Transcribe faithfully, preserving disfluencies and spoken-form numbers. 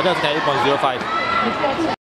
好像是台一点零五。